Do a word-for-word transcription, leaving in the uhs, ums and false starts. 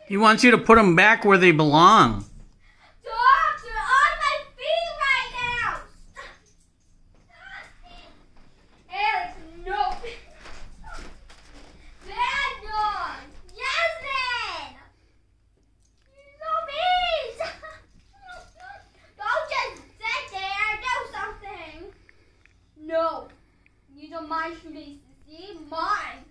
He wants you to put them back where they belong. Dogs are on my feet right now. Alex, no. Bad dog. Jasmine. No bees. Don't just sit there. Do something. No. These are my shoelaces. See? Mine.